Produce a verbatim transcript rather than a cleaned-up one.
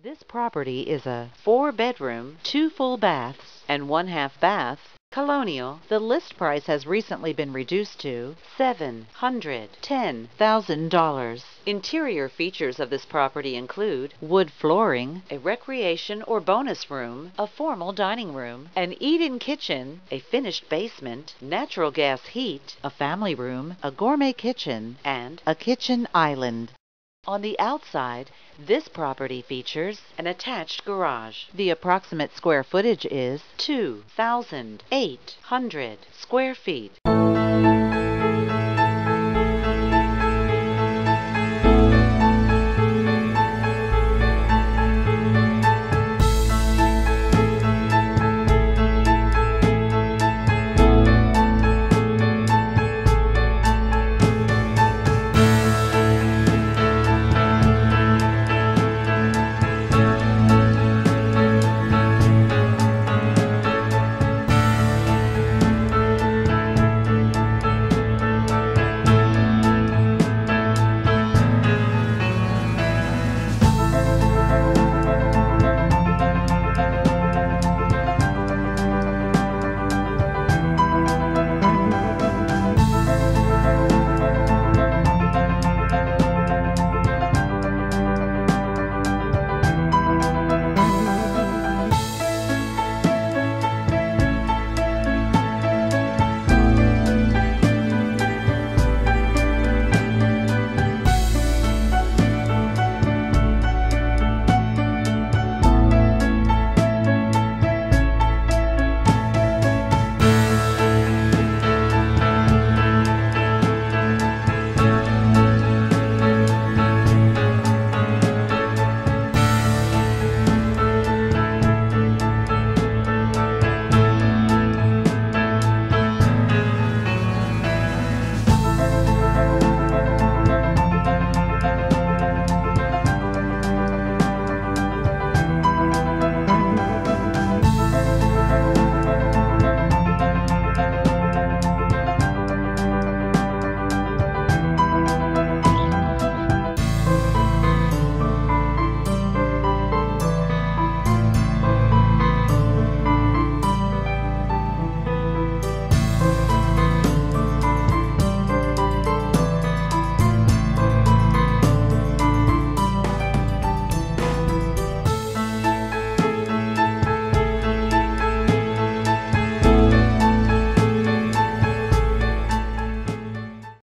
This property is a four-bedroom, two full baths, and one half bath, colonial. The list price has recently been reduced to seven hundred ten thousand dollars. Interior features of this property include wood flooring, a recreation or bonus room, a formal dining room, an eat-in kitchen, a finished basement, natural gas heat, a family room, a gourmet kitchen, and a kitchen island. On the outside, this property features an attached garage. The approximate square footage is two thousand eight hundred square feet.